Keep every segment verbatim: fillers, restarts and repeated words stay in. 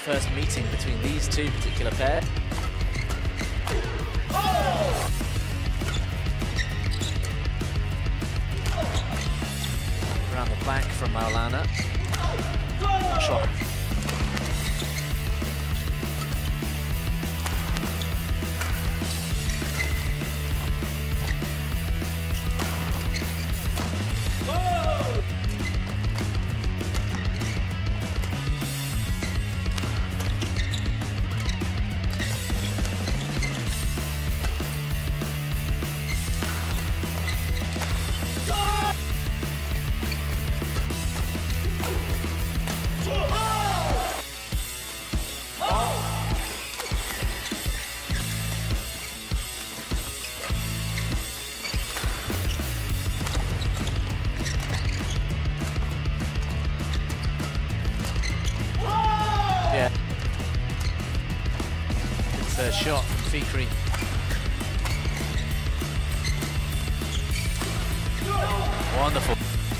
first meeting between these two particular pair. Around the back from Maulana. Shot. Yeah. Third shot from Fikri. Wonderful.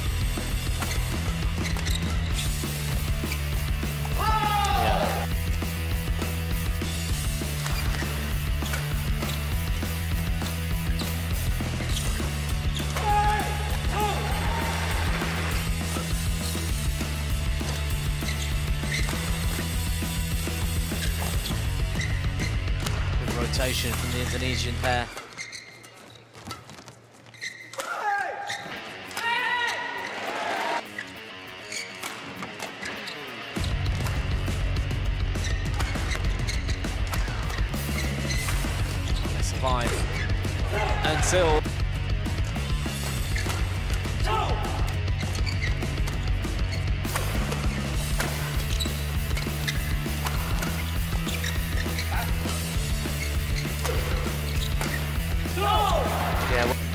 Yeah. Rotation from the Indonesian pair. They survive until yeah, well,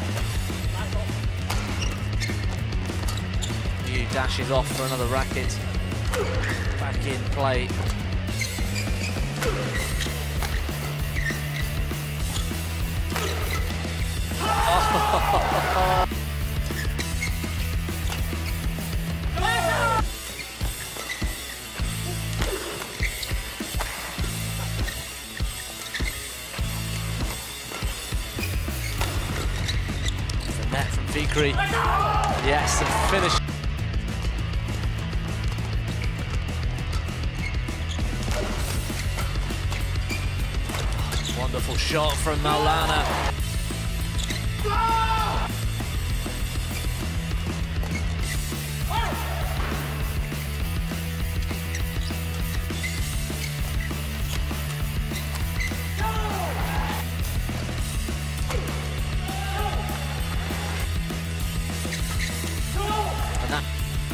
Yu dashes off for another racket. Back in play. Oh. Net from Fikri. Yes, and finish. Wonderful shot from Maulana. And that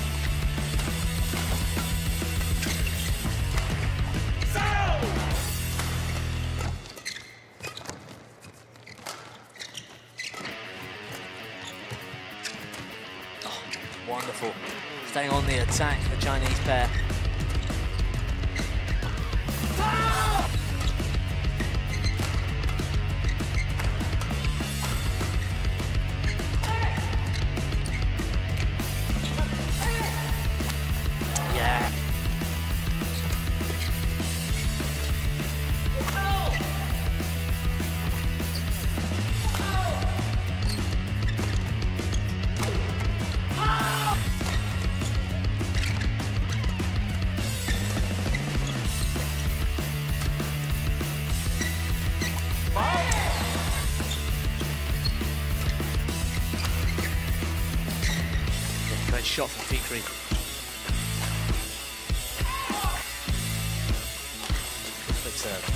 wonderful. Staying on the attack, the Chinese pair. Yeah. Great shot from Fikri. Good serve.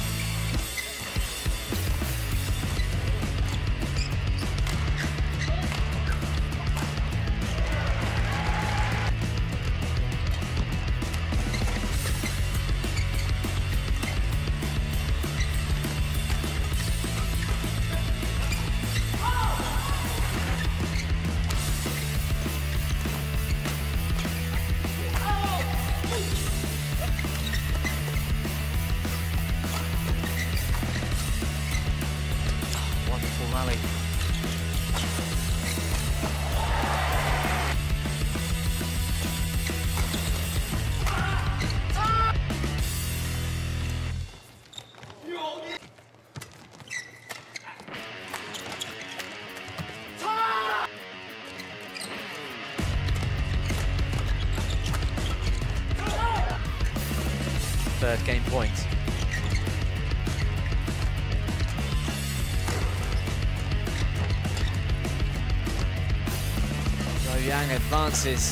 third game point. Zhou Yang advances.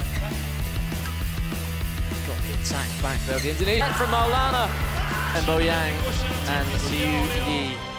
Got the attack back though. The Indonesian from Maulana and Bo Yang and Liu Yi.